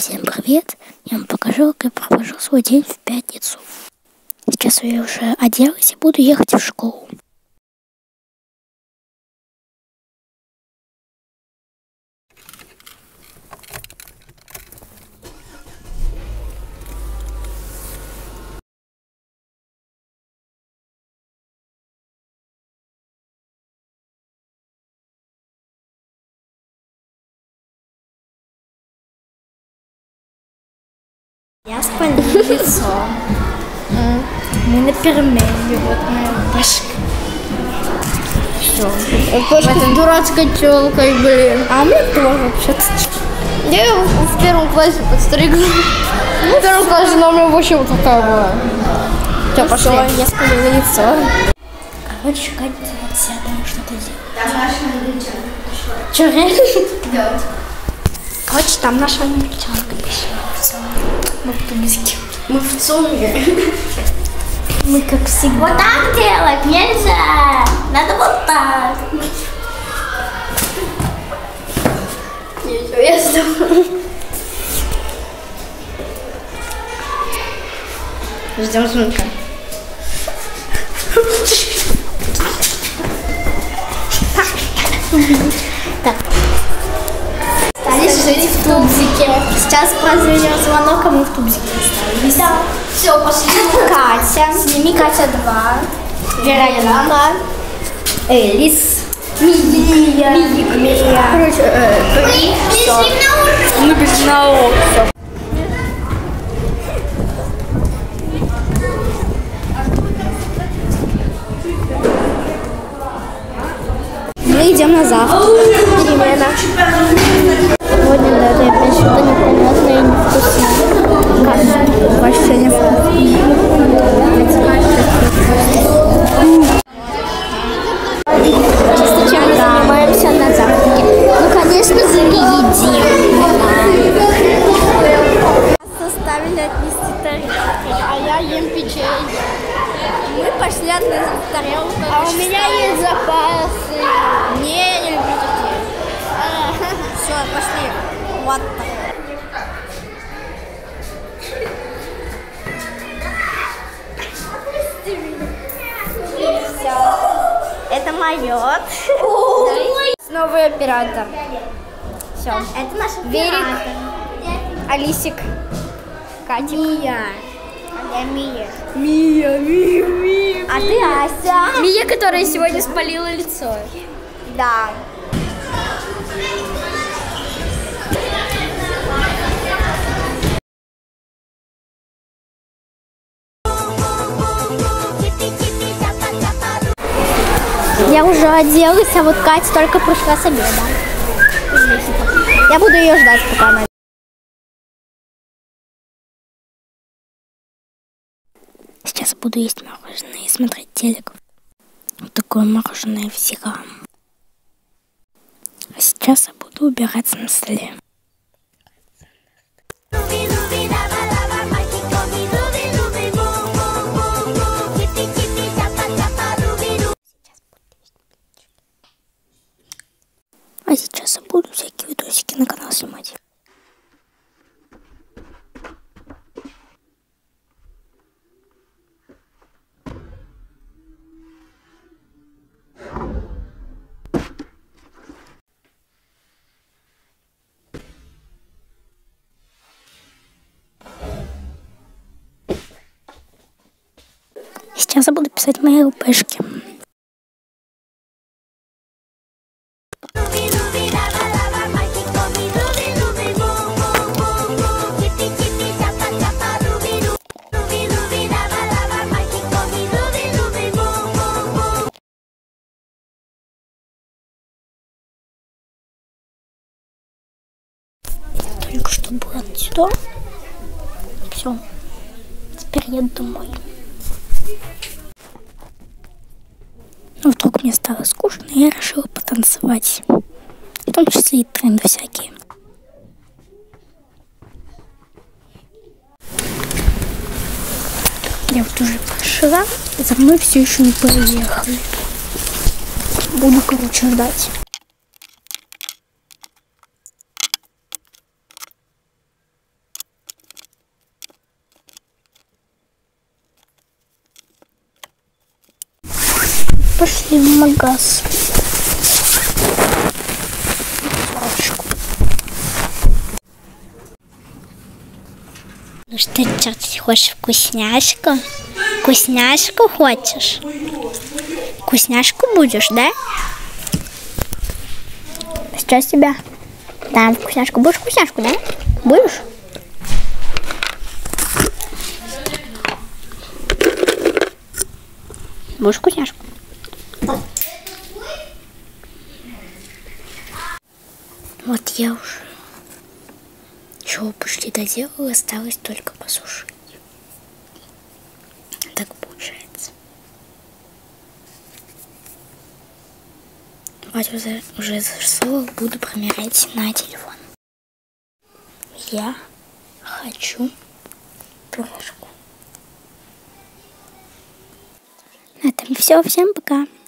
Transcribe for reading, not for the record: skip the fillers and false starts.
Всем привет! Я вам покажу, как я провожу свой день в пятницу. Сейчас я уже оделась и буду ехать в школу. Я спалила лицо. Мы на перемене, вот моя башка. Все. В этой дурацкой челкой, блин. А мне тоже вообще-то. Я в первом классе подстригла. В первом классе у меня вообще вот такая была. Все, пошли. Я спалила лицо. Короче, Катя вот сядем, что-то делать. Там наша англичанка пришла. Че, реально? Делать. Короче, там наша англичанка пришла. Мы в Тубиске. Мы в ЦУМе. Мы как всегда. Вот так делать нельзя. Надо вот так. Ничего, я сдам. Ждем звонка. Так. Стали жить в Тубзике. Сейчас прозвенел звонок, а мы в Тубзике остались. Да. Все, пошли. Катя. Сними Катя 2. Вероника. Элис. Мия. Короче, мы бежим на урок. Мы идем на завтрак. Перемена. Сегодня даже опять что-то непонятное и невкусное. Каша. Вообще Чисто чем мы занимаемся на завтраке? Ну, конечно же, едим. Составили отнести тарелки, а я ем печенье. Мы пошли отнести тарелку. А у меня есть запасы. Не, я не люблю такие. Все, пошли. Вот так. Это мое. Новый оператор. Все. Это наш Верик. Алисик. Катик. Мия. Я Мия. Мия. А ты Ася. Мия, которая сегодня спалила лицо. Да. Я уже оделась, а вот Катя только пришла с обеда. Я буду ее ждать, пока она... Сейчас буду есть мороженое и смотреть телек. Вот такое мороженое всегда. А сейчас я буду убираться на столе. А сейчас я буду всякие видосики на канал снимать. Сейчас я буду писать мои ЛПшки. Только что было отсюда. Все. Теперь еду домой. Но вдруг мне стало скучно, и я решила потанцевать. В том числе и тренды всякие. Я вот уже пришла, и за мной все еще не поехали. Буду, короче, ждать. пошли в магаз. Ну что, ты хочешь вкусняшку? Вкусняшку хочешь? Вкусняшку будешь, да? Сейчас тебя дам вкусняшку. Будешь вкусняшку, да? Будешь? Будешь вкусняшку? Вот я уже все почти доделала, осталось только посушить. Так получается. Вот уже засунула, буду промерять на телефон. Я хочу пюрешку. На этом все. Всем пока.